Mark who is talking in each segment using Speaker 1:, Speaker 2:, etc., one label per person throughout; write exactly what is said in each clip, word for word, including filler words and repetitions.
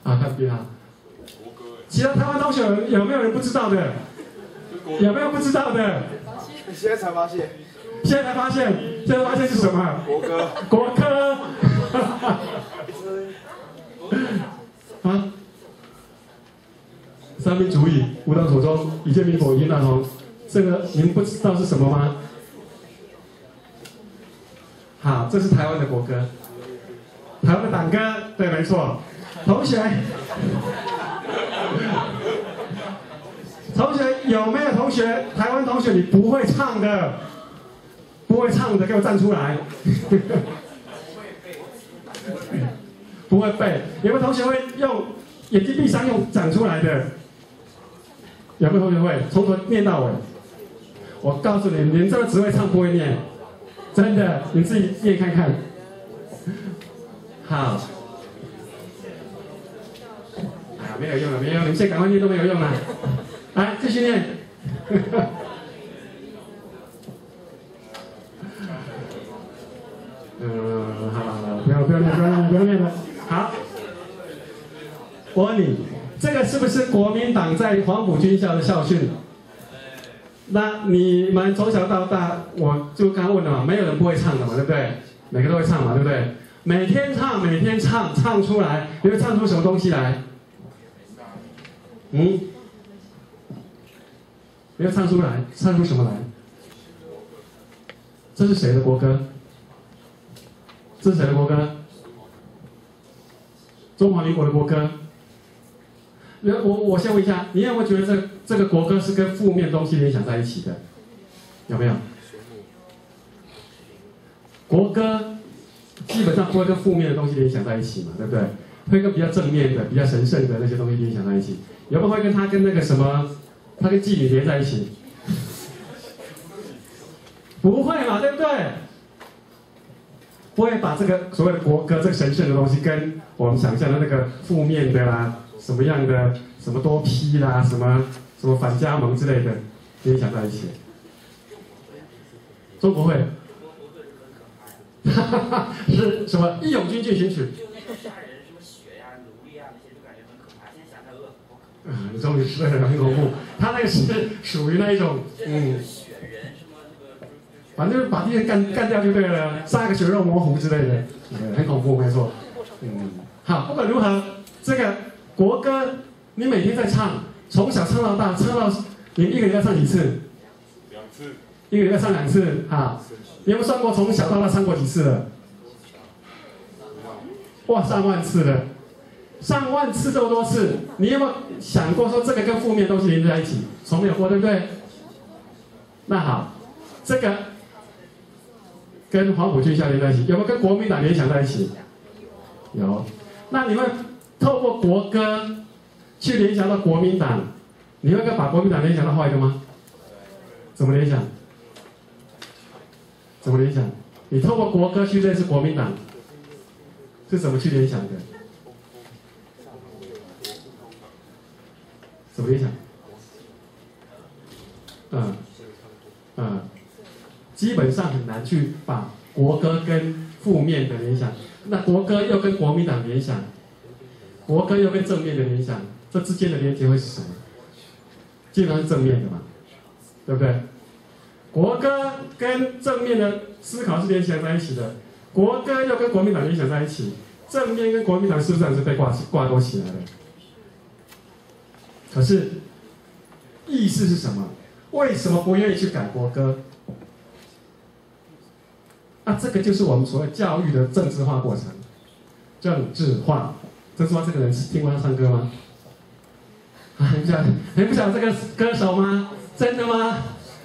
Speaker 1: 啊，看边啊。其他台湾同学有没有人不知道的？有没有不知道的？
Speaker 2: 现在才发现。
Speaker 1: 现在才发现，现在发现是什么？
Speaker 2: 国歌。
Speaker 1: 国歌。啊。三民主义，吾党所宗，以建民国，以大同。这个你们不知道是什么吗？好，这是台湾的国歌，台湾的党歌，对，没错。同学，同学有没有同学？台湾同学你不会唱的，不会唱的给我站出来。不会背，有没有同学会用眼睛闭上用讲出来的？有没有同学会从头念到尾？我告诉你，你们这个只会唱不会念，真的，你自己念看看。好，啊，没有用了，没有用，你们现在赶快念都没有用了。来，继续念。嗯，好了好了，不要不要念，不要念，不要念了。好，我问你，这个是不是国民党在黄埔军校的校训？那你们从小到大，我就刚刚问了嘛，没有人不会唱的嘛，对不对？每个都会唱嘛，对不对？每天唱，每天唱，唱出来，你会唱出什么东西来？嗯？你会唱出来，唱出什么来？这是谁的国歌？这是谁的国歌？中华民国的国歌。我我先问一下，你有没有觉得这这个国歌是跟负面东西联想在一起的？有没有？国歌基本上不会跟负面的东西联想在一起嘛，对不对？会跟比较正面的、比较神圣的那些东西联想在一起。有没有会跟它跟那个什么，它跟妓女连在一起？不会嘛，对不对？不会把这个所谓的国歌这个神圣的东西跟我们想象的那个负面的啦。什么样的什么多批啦，什么什么反加盟之类的联想在一起？中国会，哈哈哈，是什么《义勇军进行曲》？嗯，你终于吃了很恐怖。他那个是属于那一种，嗯，反正就是把敌人干干掉就对了，杀个血肉模糊之类的，很恐怖，没错。嗯，好，不管如何，这个。国歌，你每天在唱，从小唱到大，唱到你一个礼拜唱几次？
Speaker 2: 两次。
Speaker 1: 一个礼拜唱两次，啊？你有没有算过从小到大唱过几次了？哇，上万次了，上万次这么多次，你有没有想过说这个跟负面东西连在一起？从没有过，对不对？那好，这个跟黄埔军校连在一起，有没有跟国民党联想在一起？有，那你们？透过国歌去联想到国民党，你会把国民党联想到坏的吗？怎么联想？怎么联想？你透过国歌去认识国民党，是怎么去联想的？怎么联想？嗯嗯，基本上很难去把国歌跟负面的联想，那国歌又跟国民党联想。国歌又跟正面的联想，这之间的连接会是什么？基本上是正面的嘛，对不对？国歌跟正面的思考是联想在一起的，国歌又跟国民党联想在一起，正面跟国民党是不是是被挂挂钩起来的？可是意思是什么？为什么不愿意去改国歌？啊，这个就是我们所谓教育的政治化过程，政治化。郑智化这个人听过他唱歌吗？啊，你不晓得，你不晓得这个歌手吗？真的吗？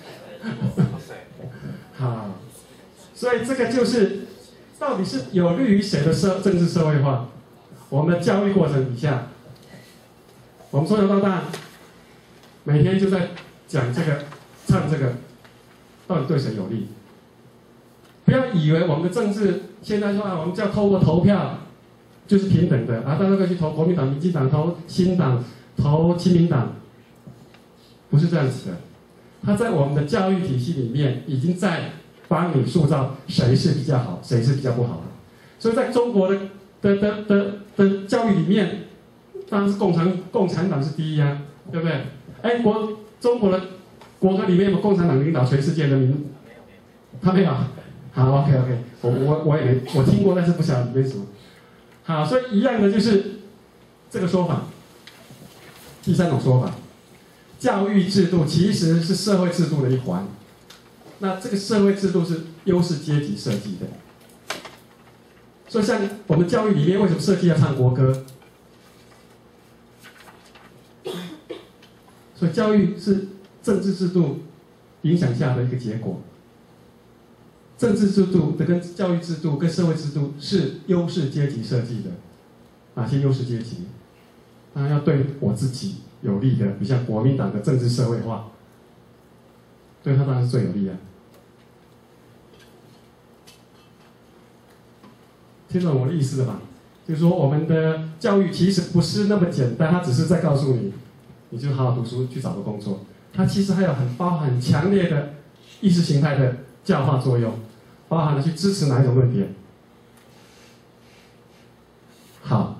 Speaker 1: 好，所以这个就是到底是有利于谁的社政治社会化？我们的教育过程底下，我们从小到大每天就在讲这个、唱这个，到底对谁有利？不要以为我们的政治现在说啊，我们就要透过投票。就是平等的啊，大家可以去投国民党、民进党、投新党、投亲民党，不是这样子的。他在我们的教育体系里面，已经在帮你塑造谁是比较好，谁是比较不好的。所以在中国的的的的的教育里面， 当然是共产共产党是第一啊，对不对？哎，国中国的国歌里面有没有共产党领导全世界人民？他没有。好 ，OK OK， 我我我也没我听过，但是不晓得里面什么。好，所以一样的就是这个说法。第三种说法，教育制度其实是社会制度的一环。那这个社会制度是优势阶级设计的。所以像我们教育里面为什么设计要唱国歌？所以教育是政治制度影响下的一个结果。政治制度的跟教育制度跟社会制度是优势阶级设计的，哪些优势阶级？当然要对我自己有利的，比如像国民党的政治社会化，对他当然是最有利啊。听懂我的意思了吧？就是说，我们的教育其实不是那么简单，它只是在告诉你，你就好好读书，去找个工作。它其实还有很包含很强烈的意识形态的教化作用，包含了去支持哪一种论点。好，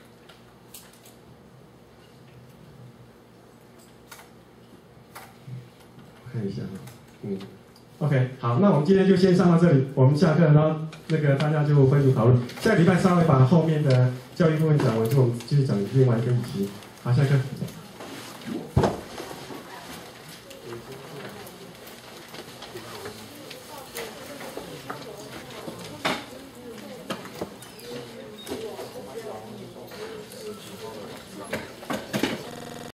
Speaker 1: 看一下哈，嗯 ，OK， 好，那我们今天就先上到这里，我们下课，然后那个大家就分组讨论。下个礼拜稍微把后面的教育部分讲完，就我们继续讲另外一个议题。好，下课。